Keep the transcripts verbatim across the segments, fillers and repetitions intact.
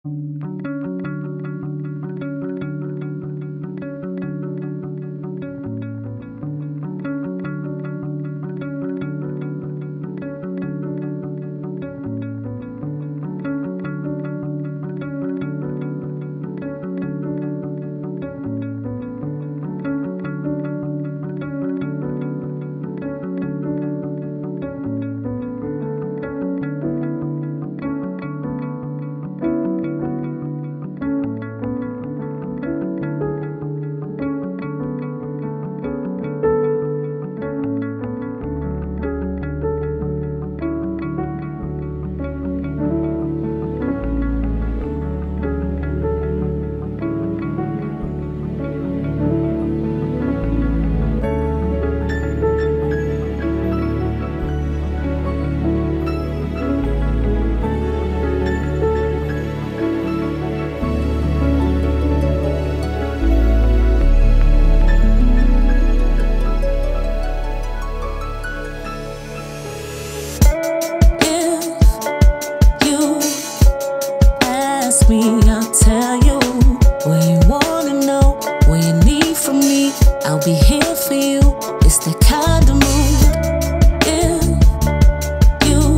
I'll tell you what you wanna know, what you need from me. I'll be here for you. It's the kind of mood. If you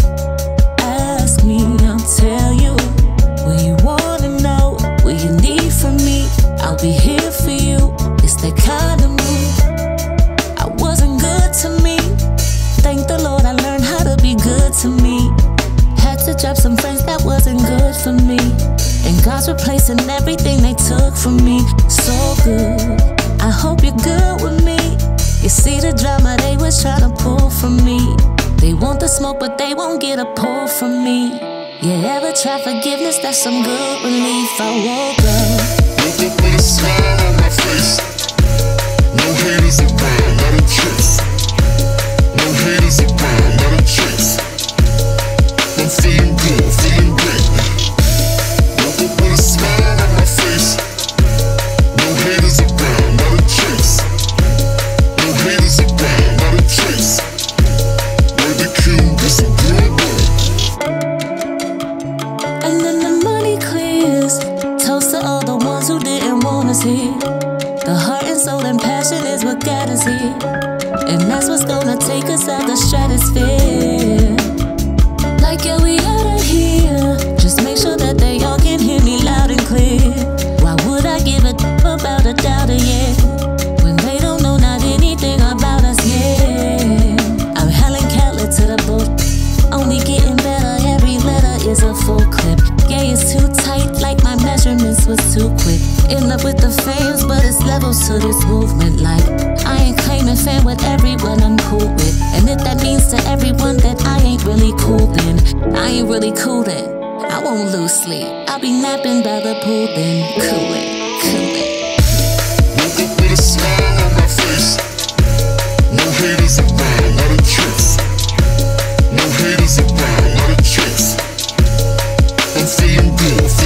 ask me, I'll tell you what you wanna know, what you need from me. I'll be here for you. It's the kind of mood. I wasn't good to me. Thank the Lord I learned how to be good to me. Had to drop some friends that wasn't good for me. And God's replacing everything they took from me. So good, I hope you're good with me. You see the drama they was trying to pull from me. They want the smoke but they won't get a pull from me. You ever try forgiveness? That's some good relief. I woke up, woke up with a smile on my face. No haters around, not a trace. No haters around, not a trace. I'm feeling good, feeling great. Woke up with a smile on my face. No haters around, not a trace. No haters around, not a trace. Word the cube is a good word. and then the money clears. Toast to all the ones who didn't want us here. The heart and soul and passion is what got us here. And that's what's gonna take us out the stratosphere. Like, yeah, we outta here. Just make sure that they all can hear me loud and clear. Why would I give a d*** about a doubter, yeah? When they don't know not anything about us, yeah. I'm Helen Keller to the boat. Only getting better, every letter is a full clip. Yeah, it's too tight, like my measurements was too quick. In love with the fans, but it's levels to this movement. Like, I ain't claiming fan with everyone I'm cool with. And if that means to everyone that I ain't really cool, then I ain't really cool then. I won't lose sleep. I'll be napping by the pool then. Cool it, cool it. Woke up with a smile on my face. No haters around, not a trace. No haters around, not a trace. I'm feeling good.